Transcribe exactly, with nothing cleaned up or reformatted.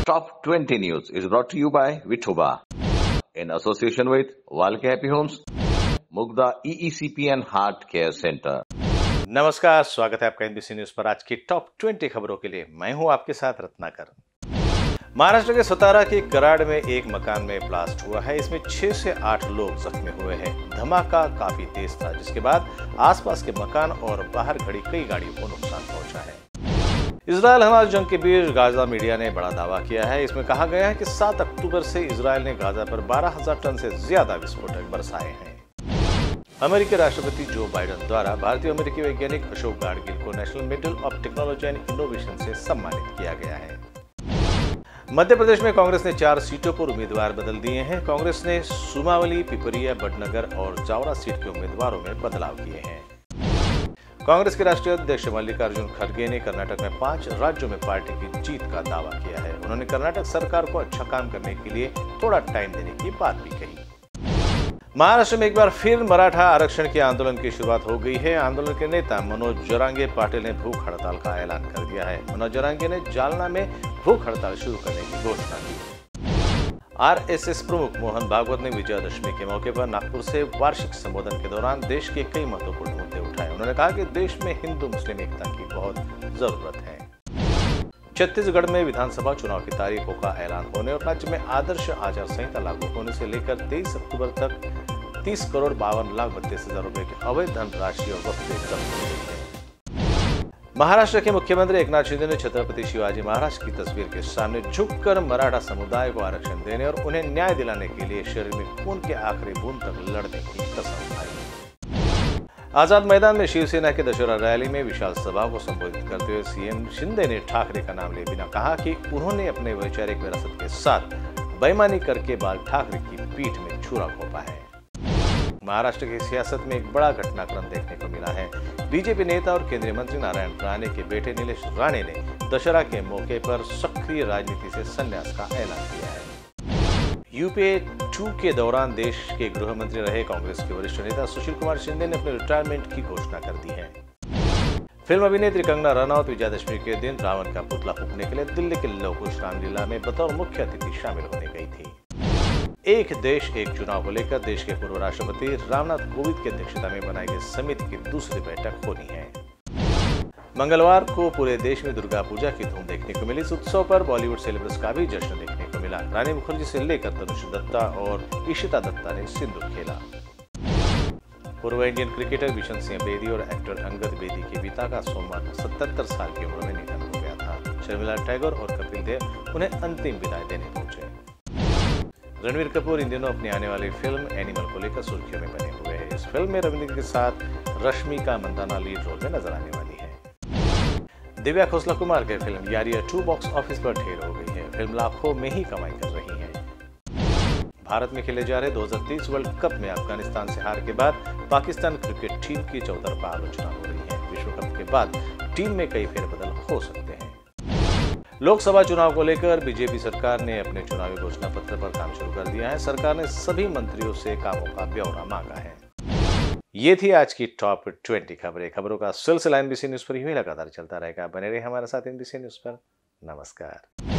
Top twenty News is brought to you by Vithoba in association with Walke Happy Homes, Mugda E E C P and Heart Care Center. नमस्कार, स्वागत है आपका NBC news पर। आज की top twenty खबरों के लिए मैं हूं आपके साथ रत्नाकर। महाराष्ट्र के सतारा के कराड़ में एक मकान में ब्लास्ट हुआ है। इसमें छह से आठ लोग जख्मी हुए हैं। धमाका काफी तेज था, जिसके बाद आसपास के मकान और बाहर खड़ी कई गाड़ियों को नुकसान पहुंचा है। इजरायल हमास जंग के बीच गाजा मीडिया ने बड़ा दावा किया है। इसमें कहा गया है कि सात अक्टूबर से इजरायल ने गाजा पर बारह हजार टन से ज्यादा विस्फोटक बरसाए हैं। अमेरिकी राष्ट्रपति जो बाइडेन द्वारा भारतीय अमेरिकी वैज्ञानिक अशोक गाडगिल को national medal of technology and innovation से सम्मानित किया गया है। मध्य प्रदेश में कांग्रेस ने चार सीटों पर उम्मीदवार बदल दिए हैं। कांग्रेस ने सुमावली, पिपरिया, बड़नगर और जावरा सीट के उम्मीदवारों में बदलाव किए हैं। कांग्रेस के राष्ट्रीय अध्यक्ष मल्लिकार्जुन खड़गे ने कर्नाटक में पांच राज्यों में पार्टी की जीत का दावा किया है। उन्होंने कर्नाटक सरकार को अच्छा काम करने के लिए थोड़ा टाइम देने की बात भी कही। महाराष्ट्र में एक बार फिर मराठा आरक्षण के आंदोलन की शुरुआत हो गई है। आंदोलन के नेता मनोज जरांगे पाटिल ने भूख हड़ताल का ऐलान कर दिया है। मनोज जरांगे ने जालना में भूख हड़ताल शुरू करने की घोषणा की। आरएसएस प्रमुख मोहन भागवत ने विजयादशमी के मौके पर नागपुर से वार्षिक संबोधन के दौरान देश के कई महत्वपूर्ण मुद्दे उठाए। उन्होंने कहा कि देश में हिंदू मुस्लिम एकता की बहुत जरूरत है। छत्तीसगढ़ में विधानसभा चुनाव की तारीखों का ऐलान होने और राज्य में आदर्श आचार संहिता लागू होने से लेकर तेईस अक्टूबर तक तीस करोड़ बावन लाख बत्तीस हजार रुपए की अवैध धनराशि और वस्तुएं जब्त की गई है। महाराष्ट्र के मुख्यमंत्री एकनाथ शिंदे ने छत्रपति शिवाजी महाराज की तस्वीर के सामने झुककर मराठा समुदाय को आरक्षण देने और उन्हें न्याय दिलाने के लिए शरीर में खून के आखिरी बूंद तक लड़ने की कसम खाई। आजाद मैदान में शिवसेना के दशहरा रैली में विशाल सभा को संबोधित करते हुए सीएम शिंदे ने ठाकरे का नाम लिए बिना कहा कि उन्होंने अपने वैचारिक विरासत के साथ बेईमानी करके बाल ठाकरे की पीठ में छुरा घोंपा है। महाराष्ट्र की सियासत में एक बड़ा घटनाक्रम देखने को मिला है। बीजेपी नेता और केंद्रीय मंत्री नारायण राणे के बेटे नीलेश राणे ने दशहरा के मौके पर सक्रिय राजनीति से संन्यास का ऐलान किया है। यूपीए टू के दौरान देश के गृह मंत्री रहे कांग्रेस के वरिष्ठ नेता सुशील कुमार शिंदे ने अपने रिटायरमेंट की घोषणा कर दी है। फिल्म अभिनेत्री कंगना रनौत विजयादशमी के दिन रावण का पुतला फूंकने के लिए दिल्ली के लौह कुश रामलीला में बतौर मुख्य अतिथि शामिल होने गई थी। एक देश एक चुनाव को लेकर देश के पूर्व राष्ट्रपति रामनाथ कोविंद की अध्यक्षता में बनाई गई समिति की दूसरी बैठक होनी है। मंगलवार को पूरे देश में दुर्गा पूजा की धूम देखने को मिली। इस उत्सव पर बॉलीवुड सेलिब्रिटीज का भी जश्न देखने को मिला। रानी मुखर्जी से लेकर तनुष दत्ता और इशिता दत्ता ने सिंदूर खेला। पूर्व इंडियन क्रिकेटर बिशन सिंह बेदी और एक्टर अंगद बेदी के पिता का सोमवार सतहत्तर साल की उम्र में निधन हो गया था। शर्मिला टैगोर और कपिल देव उन्हें अंतिम विदाई देने पहुंचे। रणवीर कपूर इन दिनों अपनी आने वाली फिल्म एनिमल को लेकर सुर्खियों में बने हुए हैं। इस फिल्म में रणवीर के साथ रश्मिका मंदाना लीड रोल में नजर आने वाली है। दिव्या खोसला कुमार की film Yaariyan two box office पर ढेर हो गई है। फिल्म लाखों में ही कमाई कर रही है। भारत में खेले जा रहे दो हजार तेईस वर्ल्ड कप में अफगानिस्तान से हार के बाद पाकिस्तान क्रिकेट टीम की चौतरफा आलोचना हो रही है। विश्व कप के बाद टीम में कई फेरबदल हो सकते हैं। लोकसभा चुनाव को लेकर बीजेपी सरकार ने अपने चुनावी घोषणा पत्र पर काम शुरू कर दिया है। सरकार ने सभी मंत्रियों से कामों का ब्यौरा मांगा है। ये थी आज की टॉप ट्वेंटी खबरें। खबरों का सिलसिला एनबीसी न्यूज पर यूं ही लगातार चलता रहेगा। बने रहे हमारे साथ एनबीसी न्यूज पर। नमस्कार।